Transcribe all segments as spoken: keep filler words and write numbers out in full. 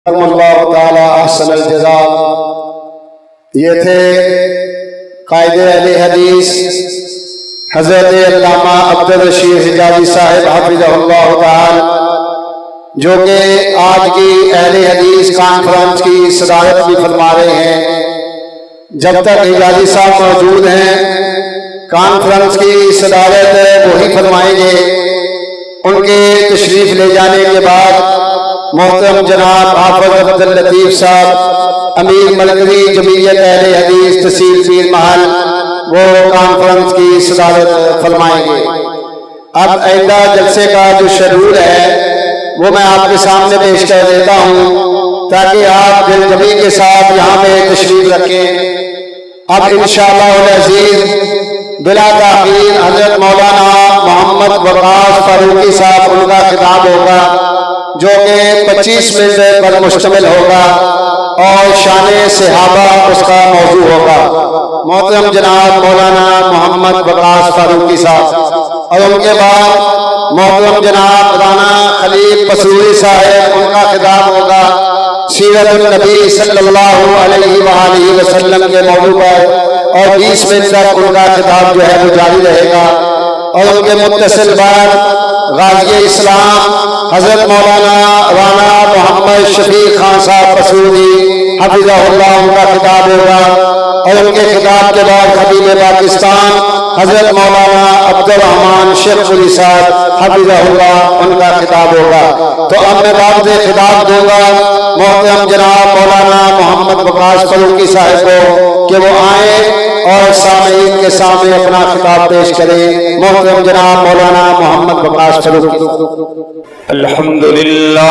اللہ تعالی احسن الجزاء۔ یہ تھے قائد اہل حدیث حضرت علامہ عبدالرشید حجازی صاحب حفظہ اللہ تعالی، جو کہ آج کی اہل حدیث کانفرنس کی صدارت بھی فرما رہے ہیں۔ جب تک حجازی صاحب موجود ہیں کانفرنس کی صدارت وہی فرمائیں گے۔ ان کے تشریف لے جانے کے بعد محترم جناب حافظ عبداللطیف صاحب امیر ملکوی جمعیت اہل حدیث تحصیل پیر محل وہ کانفرنس کی صدارت فرمائیں گے۔ اب آئندہ جلسے کا جو شیڈول ہے وہ میں آپ کے سامنے پیش کر دیتا ہوں تاکہ آپ دل جمعی کے ساتھ یہاں پہ تشریف رکھیں۔ اب انشاءاللہ العزیز بلا تاخیر حضرت مولانا محمد وقاص فاروقی صاحب ان کا خطاب ہوگا جو کہ پچیس منٹ پر مشتمل ہوگا اور شان صحابہ اس کا موضوع ہوگا۔ محترم جناب مولانا محمد وقاص فاروقی صاحب، اور ان کے بعد محترم جناب رانا خلیل پسوری صاحب ان کا خطاب ہوگا سیرت النبی صلی اللہ علیہ وآلہ وسلم کے موضوع پر، اور بیس منٹ تک ان کا خطاب جو ہے وہ جاری رہے گا۔ اور ان کے متصل بعد غازی اسلام حضرت مولانا رانا محمد شفیق خان صاحب پسوری حفظہ اللہ ان کا خطاب ہوگا، اور ان کے خطاب کے بعد خطیب پاکستان حضرت مولانا عبدالرحمن شیخ پوری صاحب حفظہ اللہ ان کا خطاب ہوگا۔ تو اب میں بعد سے خطاب دوں گا محترم جناب مولانا محمد وقاص فاروقی صاحب کو کہ وہ آئیں اور سامعین کے سامنے اپنا خطاب پیش کریں۔ محترم جناب مولانا محمد وقاص فاروقی۔ الحمدللہ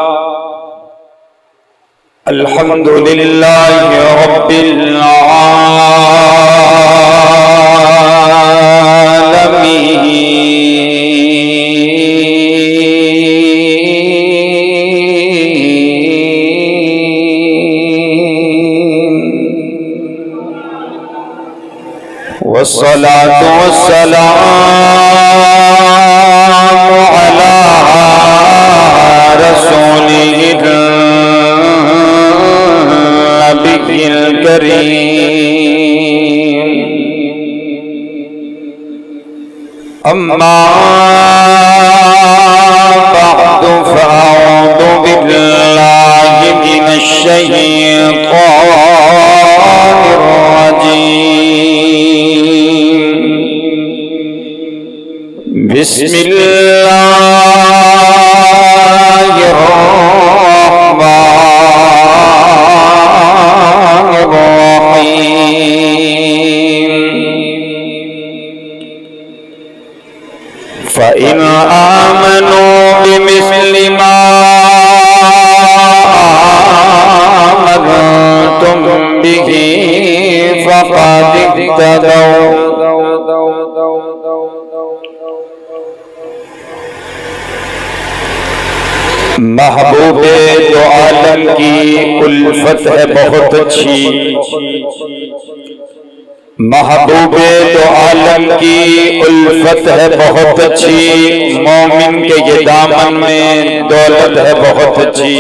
الحمدللہ رب العالمین، والصلاة والسلام على رسوله النبي الكريم، أما بعد فأعوذ بالله من الشيطان الرجيم، بسم الله الرحمن الرحيم، فإن آمنوا بمثل ما آمنتم به فقد اهتدوا، محبوب دو عالم کی الفت ہے بہت اچھی، محبوب دو عالم کی الفت ہے بہت اچھی، مومن کے یہ دامن میں دولت ہے بہت اچھی،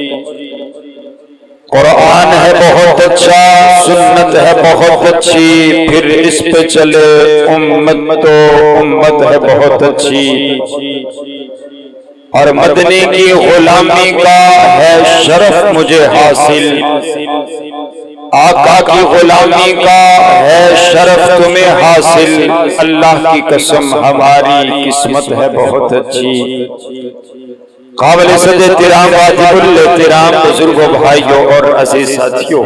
قرآن ہے بہت اچھا، سنت ہے بہت اچھی، پھر اس پہ چلے امت تو امت ہے بہت اچھی، اور مدنی کی غلامی کا ہے شرف مجھے حاصل، آقا کی غلامی کا ہے شرف تمہیں حاصل، اللہ کی قسم ہماری قسمت ہے بہت اچھی۔ قابل صد احترام واجب الاحترام بزرگوں بھائیوں اور عزیز ساتھیوں،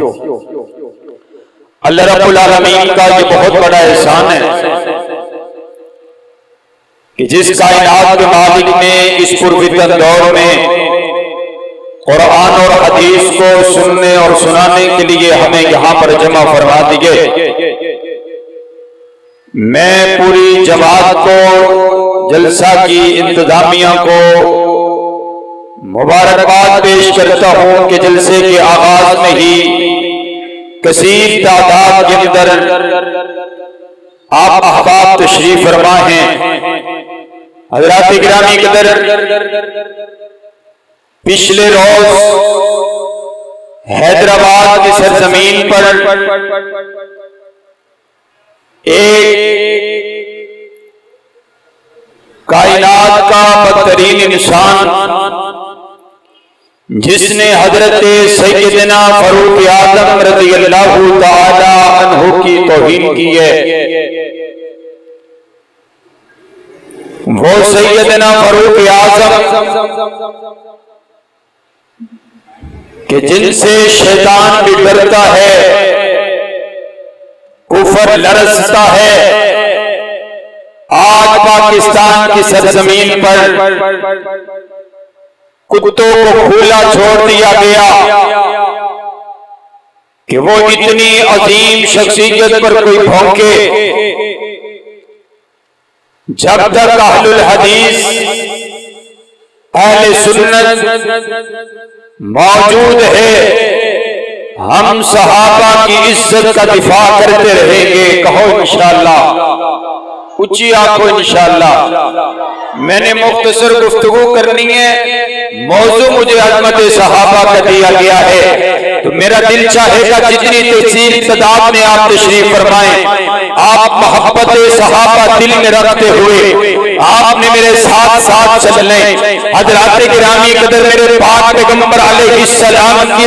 اللہ رب العالمین کا یہ بہت بڑا احسان ہے کہ جس کائنات کے مالک نے اس پرفتن دور میں قرآن اور حدیث کو سننے اور سنانے کے لیے ہمیں یہاں پر جمع فرما دیے، میں پوری جماعت کو، جلسہ کی انتظامیہ کو مبارکباد پیش کرتا ہوں کہ جلسے کے آغاز میں ہی کثیر تعداد کے اندر آپ احباب تشریف فرما ہیں۔ حضرات گرامی قدر، پچھلے روز حیدرآباد کی سرزمین پر ایک کائنات کا بدترین انسان جس نے حضرت سیدنا فاروق اعظم رضی اللہ تعالی عنہ کی توہین کی ہے، وہ سیدنا فاروق اعظم کہ جن سے شیطان بھی ڈرتا ہے، کفر لرزتا ہے، آج پاکستان کی سرزمین پر کتوں کو کھلا چھوڑ دیا گیا کہ وہ اتنی عظیم شخصیت پر کوئی بھونکے۔ جب تک اہل الحدیث اہل سنت موجود ہے، ہم صحابہ کی عزت کا دفاع کرتے رہیں گے۔ کہو انشاءاللہ، اونچی آنکھوں انشاءاللہ۔ میں نے مختصر گفتگو کرنی ہے، موضوع مجھے عظمت صحابہ کا دیا گیا ہے، تو میرا دل چاہے گا جتنی تفصیل تعداد میں آپ تشریف فرمائیں، آپ محبت صحابہ دل میں رکھتے ہوئے آپ نے میرے ساتھ ساتھ چلنے۔ حضرات گرامی قدر میرے پاک پیغمبر علیہ السلام کے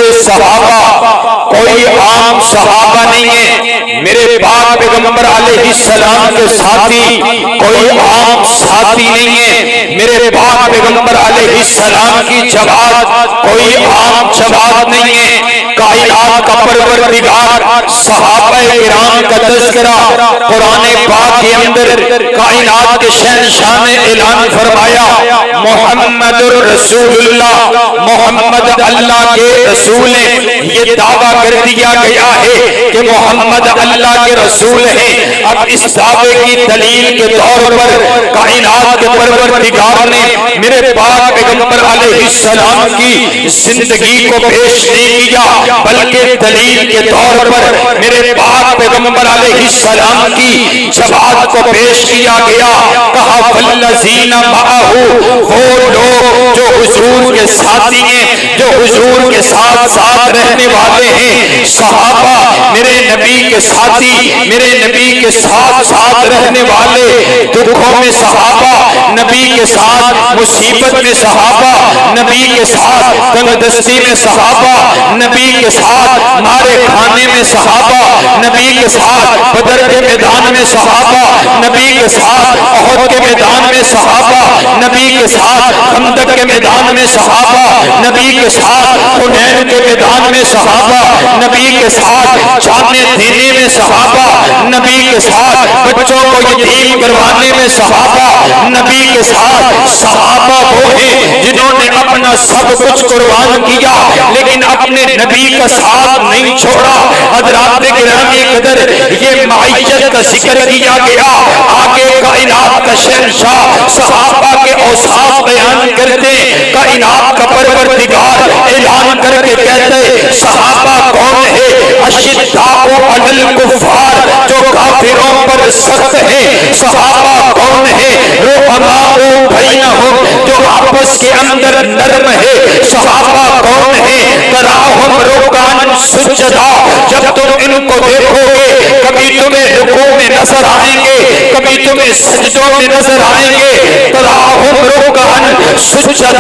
صحابہ کوئی عام صحابہ نہیں ہے، میرے پاک پیغمبر علیہ السلام کے ساتھی کوئی عام ساتھی نہیں ہے، میرے پاک پیغمبر علیہ السلام کی جماعت کوئی عام جماعت نہیں ہے۔ کائنات کا پروردگار صحابہ کرام کا تذکرہ قرآن پاک کے اندر کائنات کے شہنشاہ نے اعلان فرمایا، محمد رسول اللہ، محمد اللہ کے رسول ہیں۔ یہ دعویٰ کر دیا گیا ہے کہ محمد اللہ کے رسول ہیں۔ اب اس دعوے کی دلیل کے طور پر کائنات کے پروردگار نے میرے پاک پیغمبر علیہ السلام کی زندگی کو پیش نہیں کیا، بلکہ دلیل کے طور پر میرے پاک پیغمبر علیہ السلام کی جماعت کو پیش کیا گیا۔ کہا والذین معہ، وہ لوگ جو حضور کے ساتھی ہیں، جو حضور کے ساتھ ساتھ رہنے والے ہیں۔ صحابہ میرے نبی کے ساتھی، میرے نبی کے ساتھ ساتھ رہنے والے، دکھوں میں صحابہ، نبی کے ساتھ مصیبت میں صحابہ، نبی کے ساتھ تنگ دستی میں صحابہ، نبی کے ساتھ مارے کھانے میں صحابہ، نبی کے ساتھ بدر کے میدان میں صحابہ، نبی کے ساتھ احد کے میدان میں صحابہ، نبی کے ساتھ خندق کے میدان میں صحابہ، نبی کے ساتھ حنین کے میدان میں صحابہ، نبی کے ساتھ جانے دینے میں صحابہ، نبی کے ساتھ بچوں کو یتیم کروانے میں صحابہ، نبی کے ساتھ صحابہ وہ ہیں جنہوں نے اپنا سب کچھ قربان کیا لیکن اپنے نبی کا ساتھ نہیں چھوڑا۔ حضرات گرامی قدر یہ معیت کا ذکر کیا گیا، آگے کائنات کا شہنشاہ صحابہ کے اوصاف بیان کرتے، کائنات کا پروردگار اعلان کر کے کہتے صحابہ کون ہے؟ اشداء علی الکفار، جو کافروں پر سخت ہے۔ صحابہ کون ہے؟ رحماء بینہم، جو آپس کے اندر نرم ہے۔ صحابہ کون ہے؟ تراہم رکعا سجدا، جب تم ان کو دیکھو گے کبھی تمہیں رکوع میں نظر آئیں گے، کبھی تمہیں سجدوں میں نظر آئیں گے۔ تراہم رکعا سجدا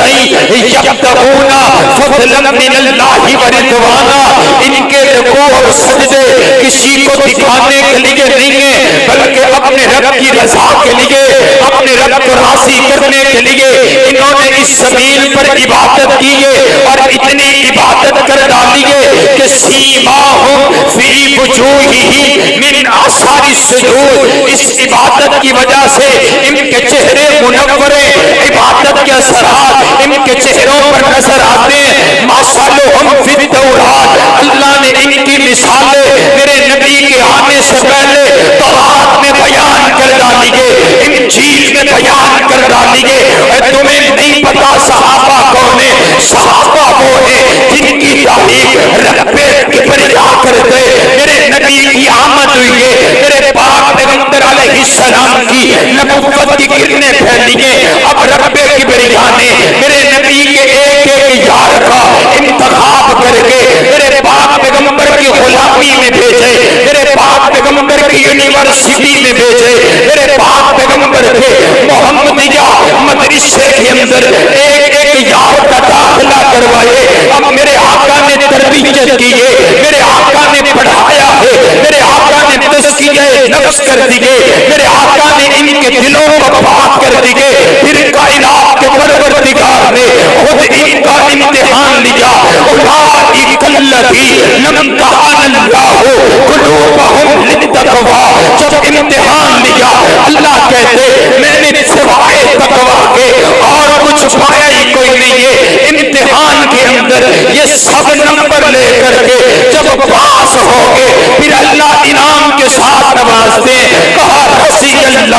یبتغون فضلا من اللہ ورضوانا، ان کے رکوع اور سجدے کسی کو دکھانے کے لیے نہیں ہے بلکہ اپنے رب کی رضا کے لیے، اپنے رب کو راضی کرنے کے لیے انہوں نے اس زمین پر عبادت کی ہے، اور اتنی عبادت کر ڈالی ہے کہ سیماہم فی وجوہہم من آثار السجود، اس عبادت کی وجہ سے ان کے چہرے منورے، عبادت کے اثرات ان کے چہروں پر نظر آتے ہیں۔ ماسالہم فی التورات، اللہ نے ان کی مثالیں میرے نبی کے آنے سے پہلے تورات میں بیان کر ڈالی ہے، انجیل میں بیان کر ڈالی ہے۔ اے تمہیں نہیں پتا صحابہ کون ہے؟ صحابہ وہ ہے جن کی تعریف رب کبریا کرتے۔ میرے نبی کی آمد ہوئی ہے، میرے پاک پیغمبر علیہ السلام کی نبوت کی کرنیں پھیلی ہیں۔ اب رب کبریا نے میرے نبی کے ایک ایک یار کا انتخاب بھیجے میرے پاک پیغمبر کے محمدیہ مدرسے کے اندر ایک ایک یار کا داخلہ کروائے. اب میرے آقا نے تربیت کی ہے, میرے آقا نے پڑھایا ہے, میرے آقا نے تزکیہ نفس کر دیے, میرے آقا نے ان کے دلوں کو پاک کر دیے. پھر کائنات کے پروردگار نے خود ان کا امتحان لیا. اولئک الذی امتحن اللہ قلوبہم للتقوی. جب امتحان لیا اللہ کہتے میں نے سوائے تقوی کے اور کچھ پایا ہی کوئی نہیں ہے. امتحان کے اندر یہ سب نمبر لے کر کے جب پاس ہو گے پھر اللہ انعام کے ساتھ نوازتے. کہا رضی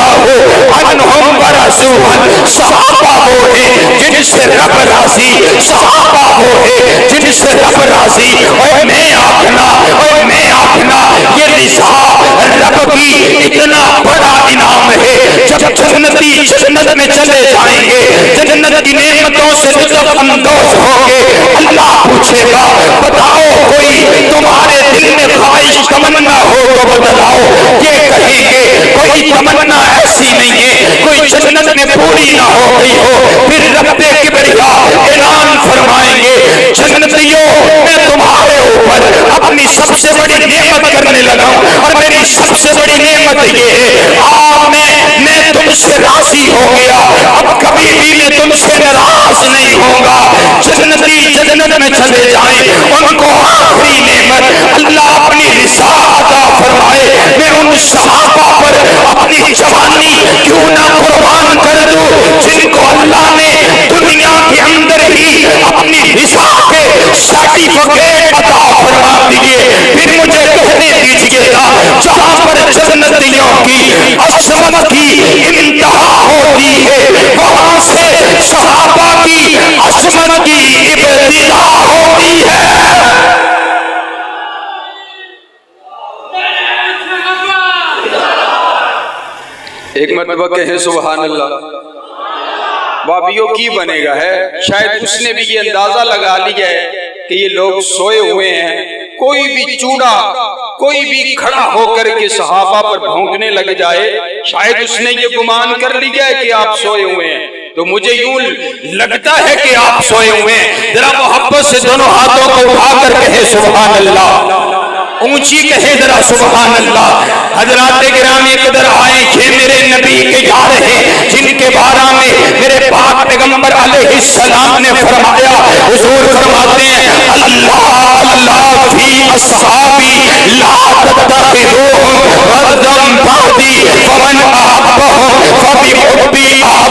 اللہ عنہم ورضوا. صحابہ وہ ہیں جن سے رب راضی, صحابہ وہ ہیں جن سے رب راضی. اور میں آخنا اور میں آخنا یہ رضا رب کی اتنا بڑا انعام ہے. جب جنتی جنت میں چلے جائیں گے, جنت کی نعمتوں سے لطف اندوز ہوں گے, اللہ پوچھے گا بتاؤ کوئی تمہارے دل میں خواہش تمنا ہو تو بتلاؤ. یہ کہیں گے کوئی تمنا ایسی نہیں ہے کوئی جنت میں پوری نہ ہو گئی ہو. پھر رب کبریا اعلان فرمائیں گے جنتیوں میں تمہارے اوپر اپنی سب سے بڑی نعمت کرنے لگا ہوں اور میری سب سے بڑی نعمت یہ ہے آپ میں میں تم سے راضی ہو گیا, اب کبھی بھی میں تم سے ناراض نہیں ہوں گا. جنتی جنت میں چلے جائیں ان کو آخری نعمت اللہ اپنی رضا عطا فرمائے. میں ان صحابہ پر اپنی جوانی کیوں نہ قربان کر دوں جن کو اللہ نے دنیا کے اندر ہی اپنی رضا کے سرٹیفکیٹ عطا فرما دیے. پھر مجھے کہنے دیجیے گا جہاں پر جنتیوں کی عظمت کی انتہا ہوتی ہے وہاں سے صحابہ کی عظمت کی ابتدا ہوتی ہے. ایک مرتبہ کہیں سبحان اللہ. بابیوں کی بنے گا ہے, شاید اس نے بھی یہ اندازہ لگا لیا ہے کہ یہ لوگ سوئے ہوئے ہیں. کوئی بھی چوڑا کوئی بھی کھڑا ہو کر کے صحابہ پر بھونکنے لگ جائے, شاید اس نے یہ گمان کر لیا ہے کہ آپ سوئے ہوئے ہیں. تو مجھے یوں لگتا ہے کہ آپ سوئے ہوئے ہیں. ذرا محبت سے دونوں ہاتھوں کو اٹھا کر کہے سبحان اللہ, اونچی کہے ذرا سبحان اللہ. حضرات گرامی قدر آئے یہ میرے نبی کے یار ہیں جن کے بارے میں میرے پاک پیغمبر علیہ السلام نے فرمایا. حضور فرماتے ہیں اللہ اللہ فی اصحابی لا تتخذوهم غرضا بعدی فمن احبهم فبحبی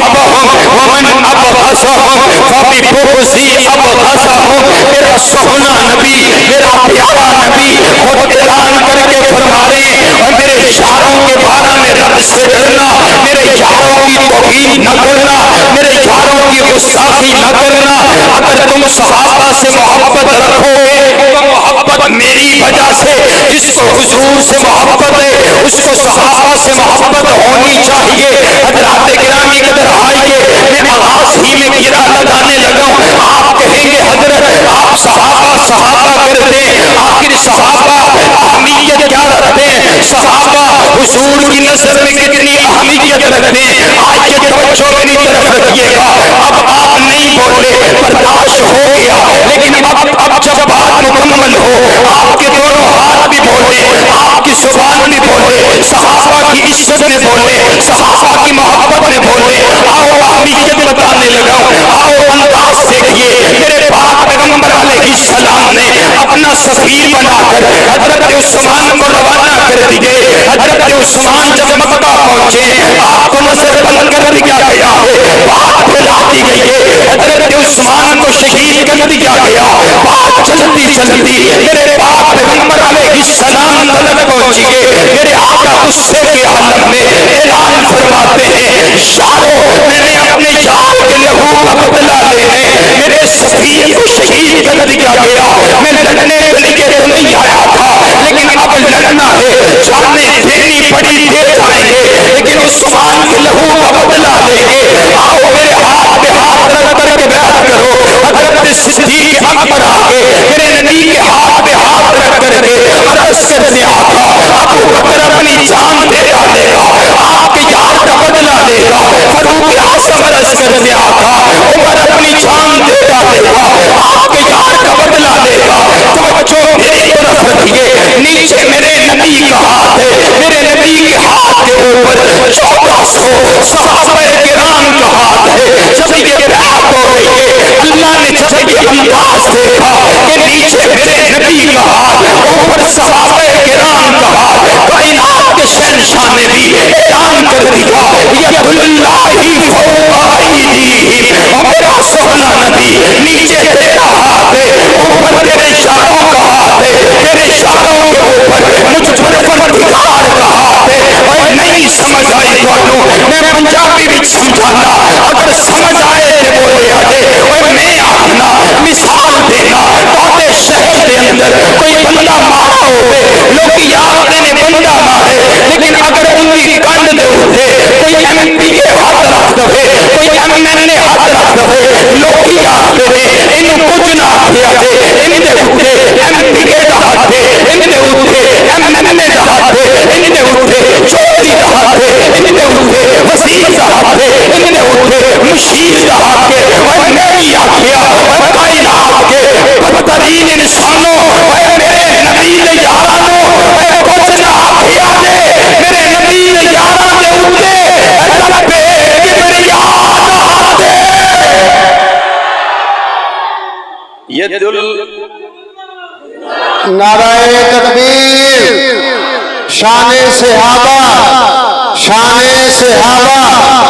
احبهم ومن ابغضهم فببغضی ابغضهم. میرا سونا نبی میرا پیارا نبی خود اعلان کر کے فرما رہے ہیں اور میرے یاروں کے بارے میں رب سے ڈرنا, میرے یاروں کی توہین نہ کرنا, میرے یاروں کی گستاخی نہ کرنا. اگر تم صحابہ سے محبت رکھو گے تو محبت میری وجہ سے, جس کو حضور سے محبت ہے اس کو صحابہ سے محبت ہونی چاہیے. حضرات گرامی قدر آئیے میں آواز ہی میں گرا لگانے لگا ہوں. آپ کہیں گے حضرت آپ صحابہ صحابہ کرتے ہیں, آخر صحابہ اہمیت کیا رکھتے ہیں, صحابہ حضور کی نظر میں کتنی اہمیت رکھتے ہیں. آج یہ توجہ میری طرف رکھیے گا. اب آپ نہیں بولے برداشت ہو گیا, لیکن اب اب جب بات مکمل ہو آپ کے دونوں ہاتھ بھی بولے, آپ کی زبان بھی بولے, صحابہ کی عزت میں بولے, صحابہ کی محبت میں بولے. آؤ اہمیت بتانے لگا, آؤ انداز دیکھیے. میرے پاک پیغمبر علیہ السلام نے اپنا سفیر بنا کر حضرت عثمان کو روانہ کر دیے. حضرت عثمان جب مکہ پہنچے آپ کو نظر بند کر دیا گیا ہے, بات پھیلا دی گئی ہے. حضرت عثمان کو شہید کر دیا گیا. بات چلتی چلتی میرے پاک پیغمبر علیہ السلام تک پہنچی گئے. میرے آقا غصے کے عالم میں اعلان فرماتے ہیں یارو میں نے اپنے یار کے لہو کا بدلہ لینے میرے سفیر کو شہید کر دیا گیا. میں لڑنے کے لیے تو نہیں آیا تھا, لیکن اب لڑنا ہے, جانے دینی پڑی دے جائیں گے, لیکن عثمان کے لہو کا بدلہ لیں گے. آؤ میرے ہاتھ پہ ہاتھ رکھ کر کے بیعت کرو. حضرت صدیق اکبر آگے میرے نبی کے ہاتھ پہ ہاتھ رکھ کر کے عرض کرتے آقا ابو بکر اپنی جان دے ڈالے گا, फारूक आज़म अर्ज़ करते आका उमर अपनी जान दे डालेगा, आपके यार का बदला लेगा। तवज्जो मेरी तरफ रखिए, नीचे मेरे नबी का हाथ है, मेरे नबी के हाथ के ऊपर चौदह सौ सहाबाए किराम का हाथ है। जब ये बैत हो गई है, अल्लाह ने जब ये अंदाज देखा कि नीचे मेरे नबी का हाथ, ऊपर सहाबाए किराम का हाथ, कायनात के शहंशाह ने भी ऐलान कर दिया यदुल्लाहि फौका अयदीहिम। और मेरा सोहना नबी, नीचे तेरा हाथ है, ऊपर तेरे इशारों का हाथ है, तेरे इशारों के ऊपर मुझ पर परवरदिगार का हाथ है। और नहीं समझ आई तो मैं पंजाबी भी समझाना, अगर समझ आए तो बोले आते। और मैं आखना मिसाल देना, तोते शहर के अंदर कोई बंदा मारा होवे, लोग याद ने बंदा मारे, लेकिन अगर उनकी कंध दे उठे, कोई एमपी के हाथ रख दे, कोई एमएनए हाथ रख दे, लोग याद ने इन कुछ ना किया दे, इनने उठे एमपी के हाथ दे, इनने उठे एमएनए का हाथ दे, इनने उठे चौधरी का हाथ दे, इनने उठे वजीर का हाथ दे, इनने उठे मुशीर का हाथ दे। और मैं भी आखिया और कायनात के बदतरीन इंसानों, और मेरे नबी ने यारानों, और कुछ ना किया दे, मेरे नबी ने यारान दे उठे रब्बे किबरियात दे। यदुल नाराए तकबीर, शाने सहाबा, शाने सहाबा।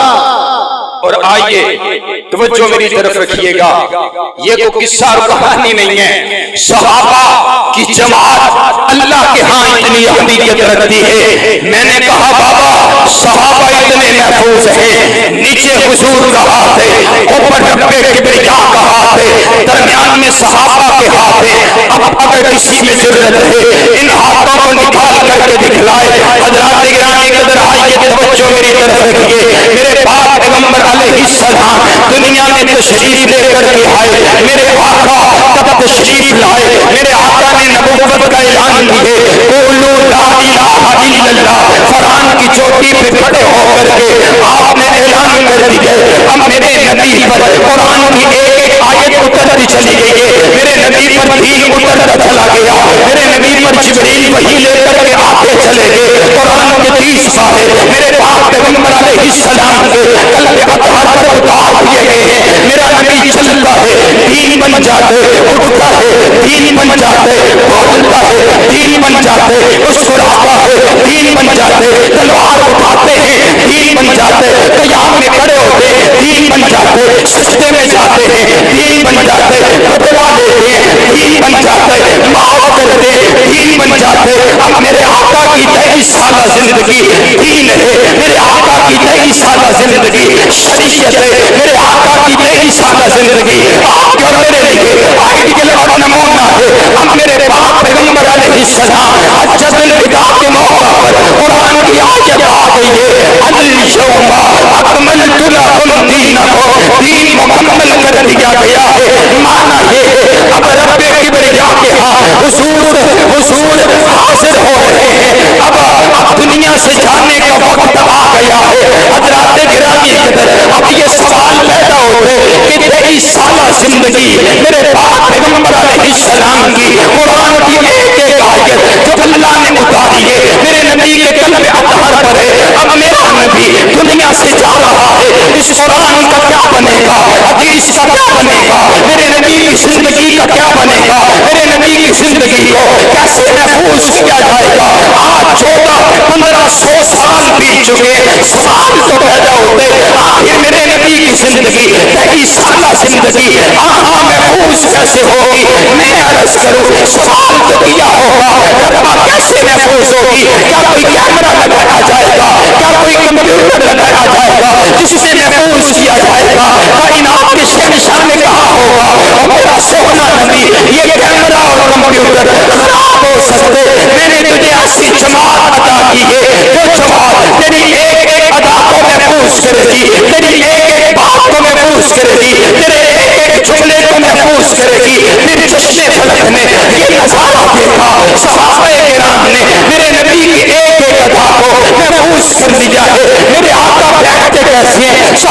और आइए तवज्जो मेरी तरफ रखिएगा, ये कोई किस्सा और कहानी नहीं है। सहाबा की जमात अल्लाह के यहाँ इतनी अहमियत रखती है। मैंने कहा बाबा सहाबा इतने महफूज है, नीचे हुजूर का हाथ है, ऊपर रब्बे किबरिया का हाथ है, दरमियान में सहाबा के हाथ है। अब अगर किसी में जरूरत है इन हाथों को निकाल करके दिखलाए। हज़रात गिरामी कदर आइए तवज्जो मेरी तरफ रखिए। मेरे पाक पैगंबर अलैहिस्सलाम दुनिया में तशरीफ लेकर के आए, मेरे आका तब तशरीफ लाए, मेरे आका ने नबूवत का ऐलान किए, क़ुलू ला इलाहा इल्लल्लाह। क़ुरान की चोटी पे खड़े होकर के आपने ऐलान कर दिया। अब मेरे नबी पर कुरान की एक एक आयत उतरती चली गई है, मेरे नबी पर दीन उतरता चला गया, मेरे नबी पर जिब्रील वही लेकर के आते चले गए। कुरान के तीस पारे मेरे पाक पैगंबर अलैहिस्सलाम के कल्बे अतहर पर उतार दिए गए हैं। मेरा नबी चलता है, दीन बन जाते, उठता है, दीन बन जाते, बोलता है, दीन बन जाते, मुस्कुराता है, दीन बन जाते, तलवार उठाते हैं, दीन बन जाते, क़याम में खड़े होते, दीन बन जाते, सजदे में जाते हैं, दीन बन जाते, बदला लेते हैं, दीन बन जाते, माफ करते, दीन बन जाते। अब मेरे आका की तेईस साल जिंदगी दीन है, मेरे आका की तेईस साल जिंदगी शरीयत है, मेरे आका की तेईस साल जिंदगी आपके और मेरे लिए आइडियल और नमूना है। अब मेरे पाक पैगंबर अलैहिस्सलाम हज्जतुल विदा के मौका पर कुरान की आयत आ गई है, अल यौमा अकमलतु लकुम दीनकुम, दीन मुकम्मल कर दिया गया है। माना ये अब रब्बे किबरिया के हाथ हुजूर हुजूर हाजिर हो रहे हैं। अब अब दुनिया से जाने का वक्त आ गया है। हज़रात गिरामी कदर अब ये सवाल पैदा होते कि तेईस साल जिंदगी मेरे पाक पैगंबर अलैहिस्सलाम की कुरान की एक एक आयत जो अल्लाह ने उतारी है मेरे नबी के कल्बे अतहर पर है। अब मेरा नबी दुनिया से जा रहा है, इस कुरान का क्या बनेगा, हदीस का क्या बनेगा, मेरे नबी की जिंदगी का क्या बनेगा, मेरे नबी की जिंदगी को कैसे महफूज किया जाएगा। आज चौदह पंद्रह सौ साल बीत चुके, सवाल तो पैदा होते आखिर मेरे नबी की जिंदगी तेईस साल जिंदगी आहा महफूज कैसे होगी। मैं अर्ज करूं सवाल तो किया होगा, रब्बा कैसे महफूज होगी। क्या कोई कैमरा लगाया जाएगा, क्या कोई कंप्यूटर लगाया जाएगा जिससे महफूज किया जाएगा। कायनात के शहंशाह ने कहा होगा और मेरा सोहना नबी ये कैमरा और कंप्यूटर खराब हो सकते, मैंने तुझे ऐसी जमात अता की है जो जमात तेरी एक एक अदा को महफूज करेगी, तेरी एक एक बात को महफूज करेगी, तेरे एक एक जुमले को महफूज करेगी। मेरे जश्न फलक ने ये नजारा देखा, सहाबाए किराम ने मेरे नबी की एक एक अदा को महफूज कर लिया है। मेरे आका बैठते कैसे हैं,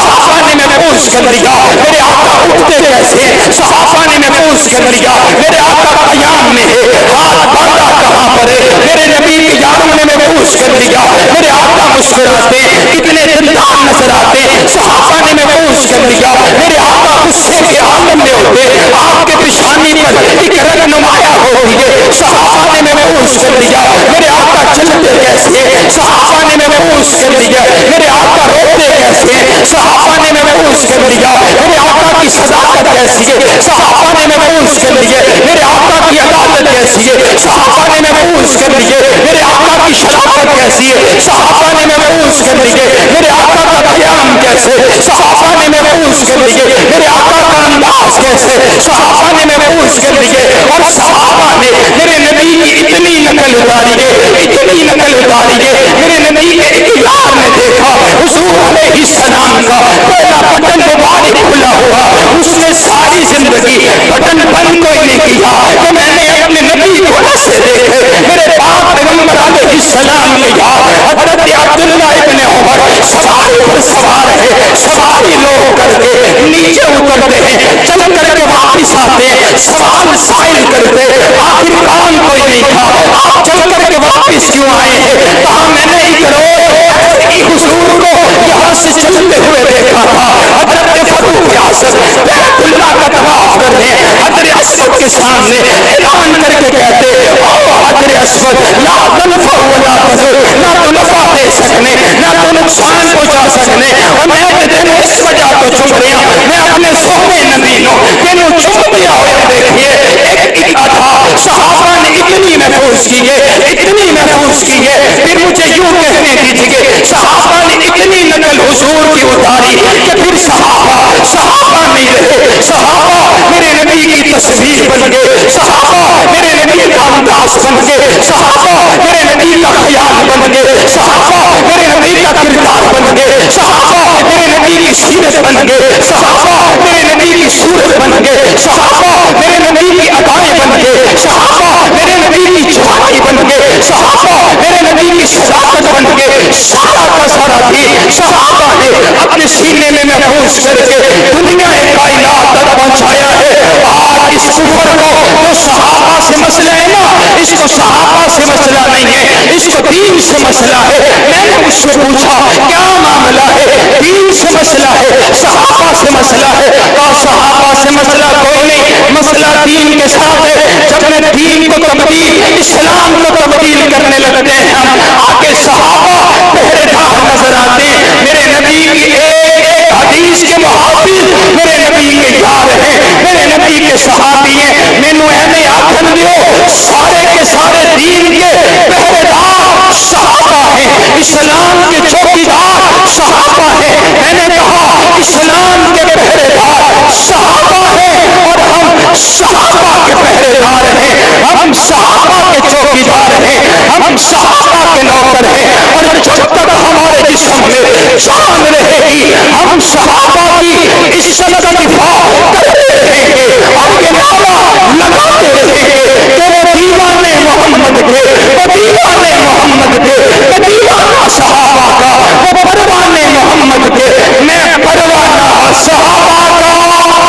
اس کے دریا میرے آقا قیام میں ہے، ہاتھ باندھا کہاں پر ہے، میرے نبی کے یاروں نے محفوظ کر دیا، میرے آقا مسکراتے کتنے دندان نظر آتے، صحابہ نے محفوظ کر دیا، میرے آقا غصے کے عالم میں ہوتے، آپ کے پیشانی پر ایک رنگ نمایاں ہوتی ہے، صحابہ نے محفوظ کر دیا، میرے آقا چلتے کیسے، صحابہ نے محفوظ کر دیا، میرے آقا روتے کیسے، صحابہ نے محفوظ کر دیا، میرے آقا کی صداقت کیسی ہے، صحابہ نے محفوظ کر لیے، میرے آقا کی عدالت کیسی ہے، صحابہ نے محفوظ کر لیے، میرے آقا کی شرافت کیسی ہے، صحابہ نے محفوظ کر لیے، میرے آقا کا قیام کیسے، صحابہ نے محفوظ کر لیے، میرے آقا کا انداز کیسے، صحابہ نے محفوظ کر لیے، اور صحابہ نے میرے نبی کی اتنی نقل اتاری ہے، اتنی نقل اتاری ہے، میرے نبی کے ایک یار نے دیکھا حضور علیہ السلام کا پہلا بٹن مبارک کھلا ہوا، اس نے ساری زندگی بٹن بند کوئی نہیں کیا کہ میں نے اپنے نبی کو ایسے دیکھے، میرے پاک پیغمبر علیہ السلام نے یار حضرت عبداللہ ابن عمر سواری پر سوار ہے، سواری لوگ کر کے نیچے اترتے ہیں، چل کر کے واپس آتے ہیں، سوال سائل کرتے، آخر کام کوئی نہیں تھا، آپ چل کر کے واپس کیوں آئے ہیں، کہا میں نے ایک روز کی حضور کو یہاں سے چلتے ہوئے دیکھا تھا، حضرت فاروق اعظم بیت اللہ کا طواف کر رہے ہیں، حضرت اسود کے سامنے اعلان کر کے کہتے او حضرت اسود لا تنفع ولا تضر، نہ تو نفع دے سکنے نہ تو نقصان پہنچا سکنے، اور میں تیرے اس وجہ تو چم رہا میں اپنے سونے نبی نو تینوں چم دیا ہوا دیکھیے، ایک ایک تھا صحابہ نے اتنی محفوظ کی ہے، اتنی محفوظ کی ہے، پھر مجھے یوں کہنے دیجیے صحابہ نے اتنی نقل حضور کی اتاری کہ پھر صحابہ صحابہ نہیں رہے، صحابہ میرے نبی کی تصویر بن گئے، صحابہ میرے نبی کا انداز بن گئے، صحابہ میرے نبی کا خیال بن گئے، صحابہ میرے نبی کا کردار بن گئے، صحابہ میرے نبی کی سیرت بن گئے، صحابہ میرے نبی کی صورت بن گئے، صحابہ میرے نبی کی ادائیں بن گئے، صحابہ میرے نبی کی جوانی بن گئے، صحابہ میرے نبی کی صداقت بن گئے، سارا کا سارا دین صحابہ نے اپنے سینے میں محفوظ کر کے دنیا کائنات تک پہنچایا ہے۔ آج اس کفر کو جو صحابہ سے مسئلہ ہے نا، اس کو صحابہ سے مسئلہ نہیں ہے، اس کو دین سے مسئلہ ہے۔ میں نے اس سے پوچھا کیا معاملہ ہے، دین سے مسئلہ ہے صحابہ سے مسئلہ ہے، اور صحابہ سے مسئلہ کوئی نہیں، مسئلہ دین کے ساتھ ہے۔ جب میں دین کو تبدیل اسلام کو تبدیل کرنے لگتے ہیں ہم آگے صحابہ پہرے دار نظر آتے ہیں، میرے نبی کی ایک حدیث کے محافظ میرے نبی کے یار ہیں، میرے نبی کے صحابی ہیں، میں نو اہنے آکھن دیو سارے کے سارے دین کے پہرے دار صحابہ ہیں، اسلام کے چوکیدار صحابہ ہیں۔ میں نے کہا اسلام کے پہرے دار صحابہ ہیں اور ہم صحابہ کے پہرے دار ہیں، ہم صحابہ کے چوکیدار ہیں، ہم صحابہ کے نوکر ہیں، اور جب تک ہمارے جسم میں جان رہے گی ہم صحابہ کی عزت کا دفاع کرتے رہیں گے اور یہ نعرہ لگاتے رہیں گے کہ وہ دیوانے محمد کے، وہ دیوانے محمد کے، وہ دیوانہ صحابہ کا، وہ پروانے محمد کے، میں پروانہ صحابہ کا۔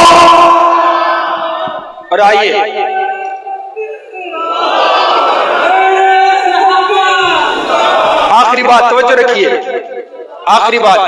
اور آئیے آخری بات توجہ رکھیے، آخری بات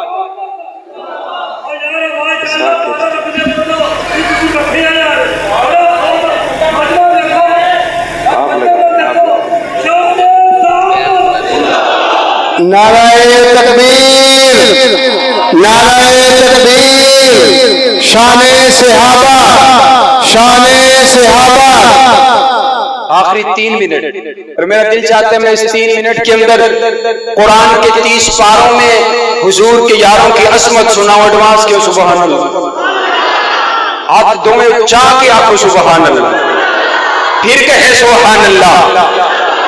نعرہ تکبیر، نعرہ تکبیر، شان صحابہ، شان صحابہ۔ آخری تین منٹ، اور میرا دل چاہتا ہے میں اس تین منٹ کے اندر قرآن کے تیس پاروں میں حضور کے یاروں کی عظمت سناؤں، ایڈوانس کے سبحان اللہ، آپ دو میں چاہ کے آپ کو سبحان اللہ، پھر کہے سبحان اللہ،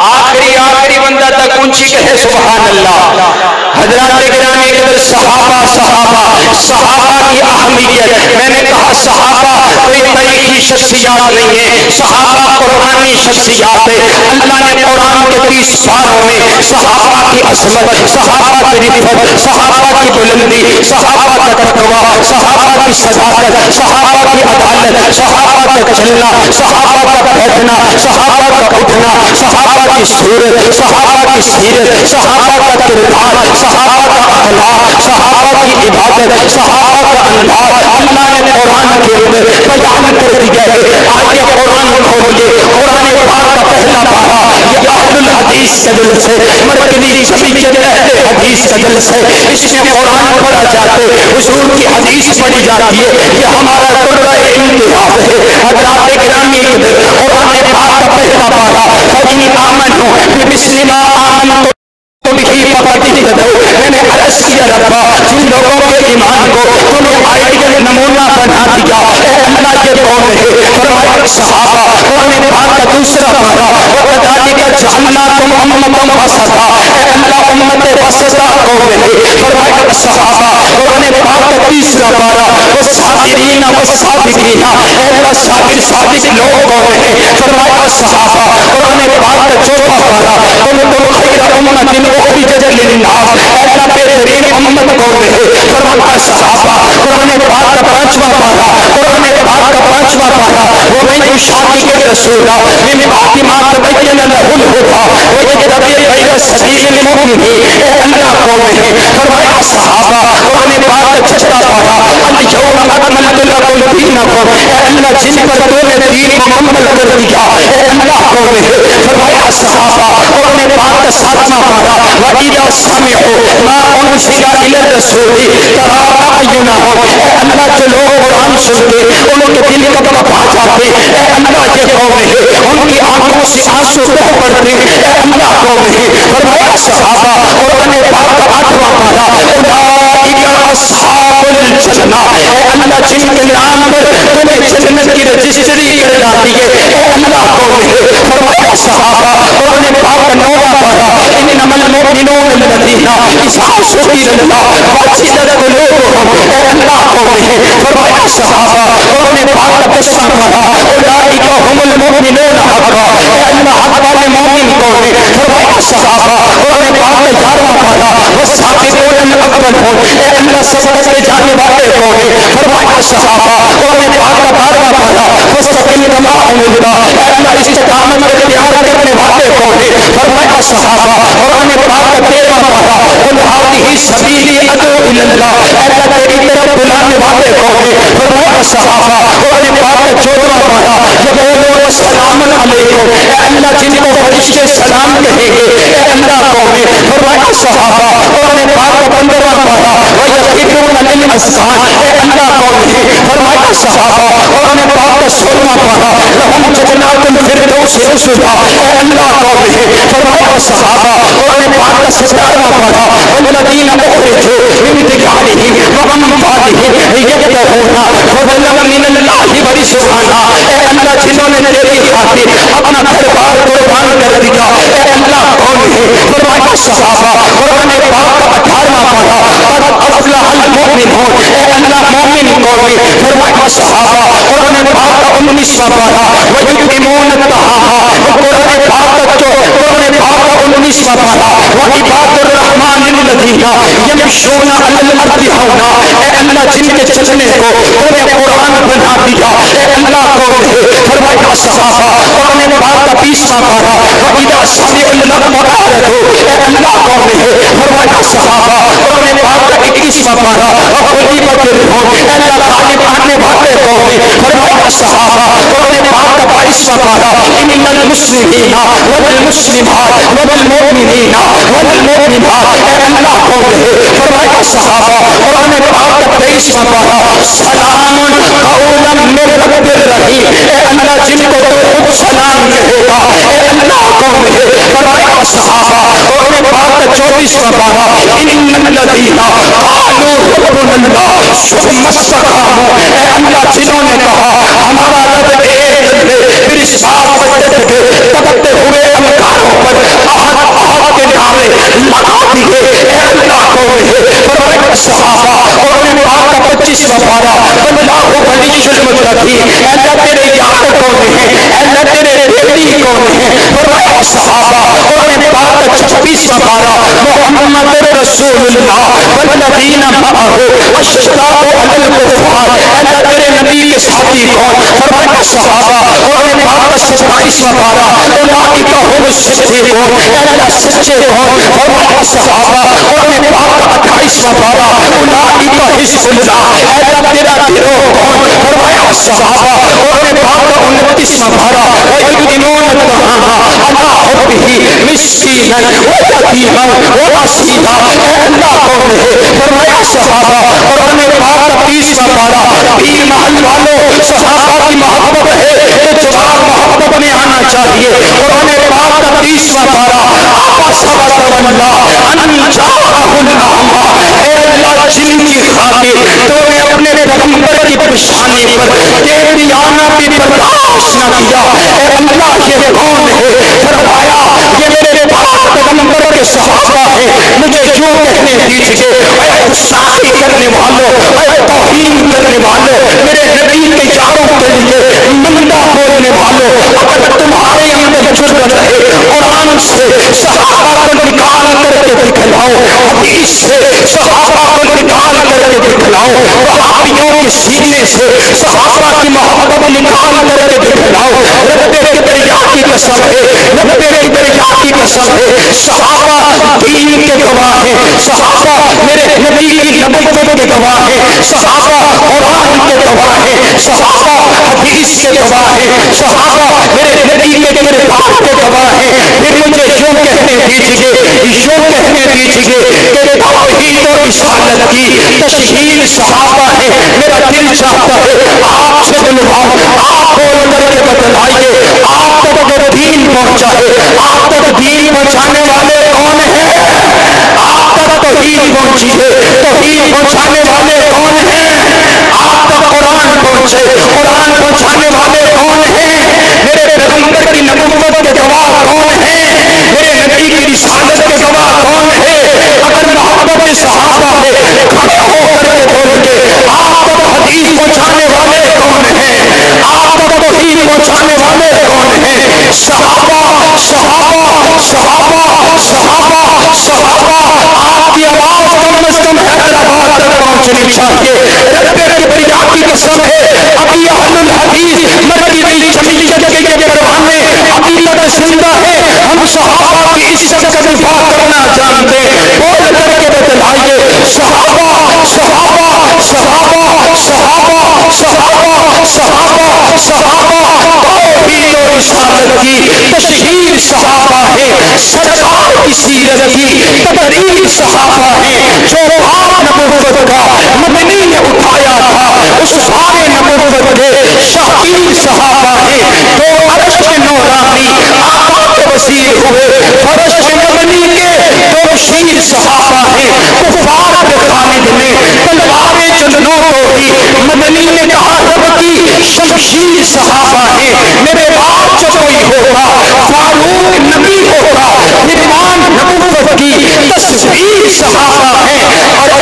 آخری آخری بندہ تک اونچی کہے سبحان اللہ۔ حضرات گرامی قدر صحابہ صحابہ صحابہ کی اہمیت، میں نے کہا صحابہ کوئی تاریخی شخصیات نہیں ہے، صحابہ قرآنی شخصیات ہے۔ اللہ نے قرآن کے تیس پاروں میں صحابہ کی عظمت، صحابہ کی رفعت، صحابہ کی بلندی، صحابہ کا تقویٰ، صحابہ کی صداقت، صحابہ کی عدالت، صحابہ کا چلنا، صحابہ کا بیٹھنا، صحابہ کا اٹھنا، صحابہ کی صورت، صحابہ کی سیرت، صحابہ کا کردار، صحابہ کا اخلاق، صحابہ کی عبادت، صحابہ کا انداز اللہ نے قرآن کے اندر بیان کر دیا ہے۔ آج یہ قرآن کھولئے، قرآن پاک کا پہلا پارہ یہ اہل الحدیث کا جلس ہے، مرکزی جمعیت اہل حدیث کا جلس ہے۔ اس میں قرآن پڑھا جاتا ہے، حضور کی حدیث پڑھی جاتی ہے، یہ ہمارا قرآن امتحان ہے۔ حضرات گرامی قرآن پاک کا پہلا پارہ فَإِنْ آمَنُوا بِمِثْلِ مَا آمَنْتُم بِهِ فَقَدِ اهْتَدَوْا، میں نے عرض کیا ربا جن لوگوں کے ایمان کو تم نے آئیڈیل نمونہ بنا دیا، اے اللہ یہ کون ہے؟ فرمایا صحابہ۔ قرآن پاک کا دوسرا پارہ وَكَذَلِكَ جَعَلْنَاكُمْ أُمَّةً وَسَطًا، اے اللہ امت وسطا کون ہے؟ فرمایا صحابہ۔ قرآن پاک کا تیسرا پارہ وَالصَّابِرِينَ وَالصَّابِرِينَ، اے اللہ صابر صادق لوگ کون ہے؟ فرمایا صحابہ۔ قرآن پاک کا چوتھا پارہ كُنتُمْ خَيْرَ أُمَّةٍ أُخْرِجَتْ لِلنَّاسِ، اے اللہ بہترین امت کون ہے؟ فرمایا صحابہ۔ قرآن پاک کا پانچواں پارہ قرآن پاک کا پانچواں پارہ وَمَن يُشَاقِقِ الرَّسُولَ مِن بَعْدِ مَا تَبَيَّنَ لَهُ الْهُدَىٰ وَيَتَّبِعْ غَيْرَ سَبِيلِ الْمُؤْمِنِينَ، اے اللہ کون ہے؟ فرمایا صحابہ۔ قرآن پاک کا چھٹا پارہ الْيَوْمَ أَكْمَلْتُ لَكُمْ دِينَكُمْ، اے اللہ جن پر تو نے دین مکمل کر دیا، اے اللہ کون ہے؟ فرمایا صحابہ۔ قرآن پاک کا ساتواں پارہ وَإِذَا سَمِعُوا مَا أُنزِلَ إِلَى الرَّسُولِ تَرَىٰ أَعْيُنَهُمْ، اے اللہ جو لوگ قرآن سنتے ان کے دل کب کب آ جاتے، اے اللہ یہ کون ہے؟ ان کی آنکھوں سے آنسو بہ پڑتے، اے اللہ کون ہے؟ فرمایا صحابہ۔ قرآن پاک کا آٹھواں پارہ أُولَٰئِكَ أَصْحَابُ الْجَنَّةِ، اے اللہ جن کے نام پر تمہیں جنت کی رجسٹری کر جاتی ہے، اے اللہ کون ہے؟ فرمایا صحابہ۔ قرآن پاک کا نواں پارہ إِنَّمَا الْمُؤْمِنُونَ الَّذِينَ إِذَا ذُكِرَ اللَّهُ وَجِلَتْ قُلُوبُهُمْ، اے اللہ کون ہے؟ فرمایا صحابہ۔ قرآن پاک کا دسواں پارہ أُولَٰئِكَ هُمُ الْمُؤْمِنُونَ حَقًّا، اے اللہ حق والے مومن کون ہے؟ فرمایا صحابہ۔ قرآن پاک کا گیارہواں پارہ وَالسَّابِقُونَ الْأَوَّلُونَ، اے اللہ سبقت کے جانے والے کون ہے؟ فرمایا صحابہ۔ قرآن پاک کا بارہواں پارہ فَاسْتَقِمْ كَمَا أُمِرْتَ، اے اللہ استقامت اختیار کرنے والے کون ہے؟ فرمایا صحابہ۔ قرآن پاک کا تیرہواں پارہ قُلْ هَٰذِهِ سَبِيلِي أَدْعُو إِلَى اللَّهِ، اے اللہ تیری طرف بلانے والے کون ہے؟ فرمایا صحابہ۔ قرآن پاک کا چودہواں پارہ يَقُولُونَ سَلَامٌ عَلَيْكُمْ، اے اللہ جن کو فرشتے سلام کہیں گے، اے اللہ کون ہے؟ فرمایا صحابہ۔ قرآن پاک کا پندرہواں پارہ وَيَخِرُّونَ لِلْأَذْقَانِ، اے اللہ کون ہے؟ فرمایا صحابہ۔ قرآن پاک کا سولہواں پارہ لَهُمْ جَنَّاتُ الْفِرْدَوْسِ نُزُلًا، اے اللہ کون ہے؟ فرمایا صحابہ۔ قرآن پاک کا ستارہواں پارہ وَالَّذِينَ أُخْرِجُوا مِنْ دِيَارِهِمْ وَأَمْوَالِهِمْ يَبْتَغُونَ فَضْلًا مِنَ اللَّهِ وَرِضْوَانًا، اے اللہ جنہوں نے تیری خاطر اپنا گھر بار قربان کر دیا، اے اللہ کون ہے؟ فرمایا صحابہ۔ قرآن پاک کا اٹھارہواں پارہ قَدْ أَفْلَحَ الْمُؤْمِنُونَ، اے اللہ مومن کون ہے؟ فرمایا صحابہ۔ قرآن پاک کا انیسواں پارہ وَيُطْعِمُونَ الطَّعَامَ، قرآن پاک کا جو قرآن پاک کا انیسواں پارہ وَعِبَادُ الرَّحْمَٰنِ الَّذِينَ يَمْشُونَ عَلَى الْأَرْضِ هَوْنًا، اے اللہ جن کے چلنے کو تم نے قرآن بنا دیا، اے اللہ کون ہے؟ فرمایا صحابہ۔ قرآن پاک کا بیسواں پارہ وَإِذَا سَمِعُوا اللَّغْوَ أَعْرَضُوا، اے اللہ کون ہے؟ فرمایا صحابہ۔ قرآن پاک کا اکیسواں پارہ وَغُلِبَتِ الرُّومُ، اے اللہ غالب آنے والے کون ہے؟ فرمایا صحابہ۔ قرآن پاک کا بائیسواں پارہ إِنَّ الْمُسْلِمِينَ وَالْمُسْلِمَاتِ وَالْمُؤْمِنِينَ وَالْمُؤْمِنَاتِ، اے اللہ کون ہے؟ فرمایا صحابہ۔ قرآن پاک کا تیئیسواں پارہ سلام قولا من رب الرحیم، اے اللہ جن کو تو خود سلام کہے گا، اے اللہ کون ہے؟ فرمایا صحابہ۔ قرآن پاک کا چوبیسواں پارہ إِنَّ الَّذِينَ قَالُوا رَبُّنَا اللَّهُ ثُمَّ اسْتَقَامُوا، اے اللہ جنہوں نے کہا ہمارا رب ایک ہے، پھر اس بات پر ڈٹ کے دبکتے ہوئے انکاروں پر صحابہ قرآن پاک کا پچیسواں پارہ اللہ ولی المتقین اللہ تیرے یار کون ہیں اللہ تیرے بیٹی کون ہیں فرمایا صحابہ قرآن پاک کا چھبیسواں پارہ محمد رسول اللہ والذین معه اشداء علی الکفار اللہ تیرے نبی کے ساتھی کون فرمایا صحابہ قرآن پاک کا ستائیسواں پارہ اولئک هم الصدیقون اللہ سچے کون فرمایا صحابہ قرآن پاک کا اٹھائیسواں پارہ اولئک حزب اللہ اللہ تیرا گروہ کون فرمایا صحابہ قرآن پاک کا انتیسواں پارہ وَيُؤْمِنُونَ الطَّعَامَ عَلَىٰ حُبِّهِ مِسْكِينًا وَيَتِيمًا وَأَسِيرًا اللہ کون ہے فرمایا صحابہ قرآن پاک کا تیسواں پارہ پیر محل والوں صحابہ کی محبت ہے تو جواب محبت میں آنا چاہیے قرآن پاک کا تیسواں پارہ آقا صبر واللہ ان جاءہ الأعمى اے اللہ جن کی خاطر تو نے اپنے پیغمبر کی پیشانی پر تیری آنا بھی برداشت نہ کیا اے اللہ یہ کون ہے فرمایا یہ میرے پاک پیغمبر کے صحابہ ہیں مجھے جو کہنے دیجئے اے گستاخی کرنے والوں اے توہین کرنے والوں میرے نبی کے یاروں کے لیے مندہ بولنے والوں اگر تمہارے اندر جرم رہے قرآن سے صحابہ کو نکال کر کے دکھلاؤ حدیث سے صحابہ کو نکال کر کے دکھلاؤ وہابیوں کے سینے سے صحابہ کی محبت نکال کر کے دکھلاؤ رب کبریا کی قسم ہے رب کبریا کی قسم ہے صحابہ دین کے گواہ ہیں صحابہ میرے نبی کی نبوت کے گواہ ہیں صحابہ قرآن کے گواہ ہیں صحابہ حدیث کے گواہ ہیں صحابہ میرے نبی کے کردار کے گواہ ہیں پھر مجھے یوں کہنے دیجئے یوں کہنے دیجئے کہ توحید و رسالت کی تشہیر صحابہ ہے میرا دل چاہتا ہے آپ سے بلواؤں آپ بول کر کے بتلائیے آپ تک اگر دین پہنچائے آپ تک دین پہنچانے والے کون ہیں آپ تک توحید پہنچی ہے توحید پہنچانے والے کون ہیں آپ تک قرآن پہنچے قرآن پہنچانے والے کون ہیں میرے پیغمبر کی نبوت کے گواہ کون ہیں میرے نبی کی رسالت کے گواہ کون ہے اگر محبت صحابہ ہے کھڑے ہو کر کے بول کے آپ تک حدیث پہنچانے والے کون ہیں آپ تک توحید پہنچانے والے کون ہیں صحابہ صحابہ صحابہ صحابہ صحابہ آپ کی آواز کم از کم حیدرآباد تک پہنچنی چاہیے رب کبریا کی قسم ہے ابھی اہل الحدیث مرکزی جمعیت کے پروانے ابھی تک زندہ ہے ہم صحابہ کی عزت کا دفاع کرنا جانتے بول کر کے بتلائیے صحابہ صحابہ صحابہ صحابہ صحابہ صحابہ صحابہ توحید و رسالت کی تشہیر صحابہ ہے سرکار کی سیرت کی تقریر صحابہ ہے جو آپ نبوت کا مدنی نے اٹھایا تھا اس سارے نبوت کے شاہین صحابہ ہیں تو عرش کے نورانی آقا کے وزیر ہوئے فرش کے مدنی کے دو شیر صحابہ ہیں کفار کے خالد نے تلواریں چندنوں کو دی مدنی نے کہا رب کی شمشیر صحابہ ہیں میرے بعد جو کوئی ہوگا فاروق نبی ہوگا فرمان نبوت کی تصویر صحابہ ہیں اور